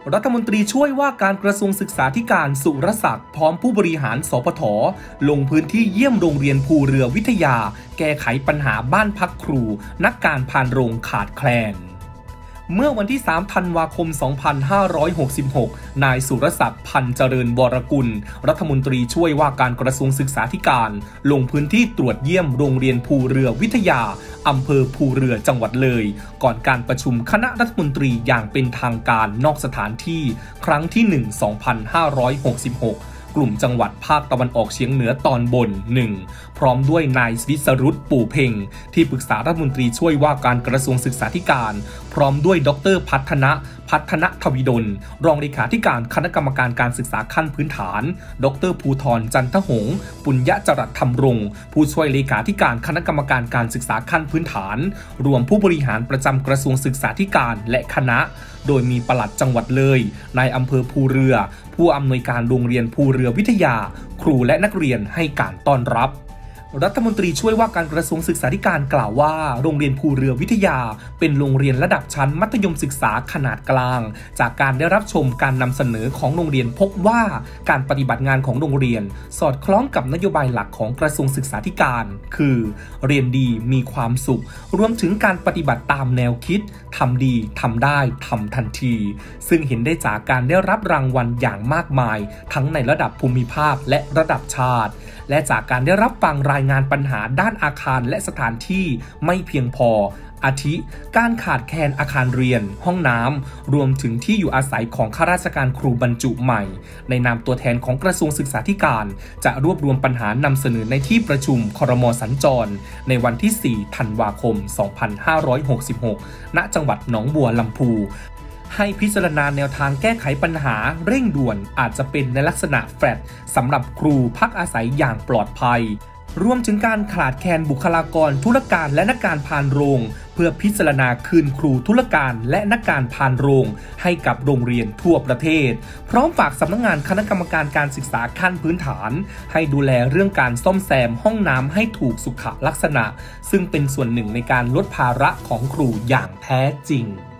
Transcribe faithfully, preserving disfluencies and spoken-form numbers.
รัฐมนตรีช่วยว่าการกระทรวงศึกษาธิการสุรศักดิ์พร้อมผู้บริหารสปท.ลงพื้นที่เยี่ยมโรงเรียนภูเรือวิทยาแก้ไขปัญหาบ้านพักครูนักการพานโรงขาดแคลนเมื่อวันที่สามธันวาคมสองพันห้าร้อยหกสิบหกนายสุรศักดิ์พันเจริญวรกุลรัฐมนตรีช่วยว่าการกระทรวงศึกษาธิการลงพื้นที่ตรวจเยี่ยมโรงเรียนภูเรือวิทยาอำเภอภูเรือจังหวัดเลยก่อนการประชุมคณะรัฐมนตรีอย่างเป็นทางการนอกสถานที่ครั้งที่หนึ่ง สองพันห้าร้อยหกสิบหกกลุ่มจังหวัดภาคตะวันออกเฉียงเหนือตอนบนหนึ่งพร้อมด้วยนายวิศรุตปู่เพ็งที่ปรึกษารัฐมนตรีช่วยว่าการกระทรวงศึกษาธิการพร้อมด้วยดรพัฒนะพัฒนทวีดลรองเลขาธิการคณะกรรมการการศึกษาขั้นพื้นฐานดรภูธรจันทหงษ์ปุญญจรัสธรรมรงค์ผู้ช่วยเลขาธิการคณะกรรมการการศึกษาขั้นพื้นฐานรวมผู้บริหารประจำกระทรวงศึกษาธิการและคณะโดยมีปลัดจังหวัดเลยนายอำเภอภูเรือผู้อำนวยการโรงเรียนภูเรือวิทยาครูและนักเรียนให้การต้อนรับรัฐมนตรีช่วยว่าการกระทรวงศึกษาธิการกล่าวว่าโรงเรียนภูเรือวิทยาเป็นโรงเรียนระดับชั้นมัธยมศึกษาขนาดกลางจากการได้รับชมการนำเสนอของโรงเรียนพบว่าการปฏิบัติงานของโรงเรียนสอดคล้องกับนโยบายหลักของกระทรวงศึกษาธิการคือเรียนดีมีความสุขรวมถึงการปฏิบัติตามแนวคิดทำดีทำได้ทำทันทีซึ่งเห็นได้จากการได้รับรางวัลอย่างมากมายทั้งในระดับภูมิภาคและระดับชาติและจากการได้รับฟังรายงานปัญหาด้านอาคารและสถานที่ไม่เพียงพออาทิการขาดแคลนอาคารเรียนห้องน้ำรวมถึงที่อยู่อาศัยของข้าราชการครูบรรจุใหม่ในนามตัวแทนของกระทรวงศึกษาธิการจะรวบรวมปัญหานำเสนอในที่ประชุมครม.สัญจรในวันที่สี่ธันวาคมสองพันห้าร้อยหกสิบหกณจังหวัดหนองบัวลำพูให้พิจารณาแนวทางแก้ไขปัญหาเร่งด่วนอาจจะเป็นในลักษณะแฟลตสำหรับครูพักอาศัยอย่างปลอดภัยรวมถึงการขาดแคลนบุคลากรธุรการและนักการพานโรงเพื่อพิจารณาคืนครูธุรการและนักการพานโรงให้กับโรงเรียนทั่วประเทศพร้อมฝากสำนักงานคณะกรรมการการศึกษาขั้นพื้นฐานให้ดูแลเรื่องการซ่อมแซมห้องน้ำให้ถูกสุขลักษณะซึ่งเป็นส่วนหนึ่งในการลดภาระของครูอย่างแท้จริง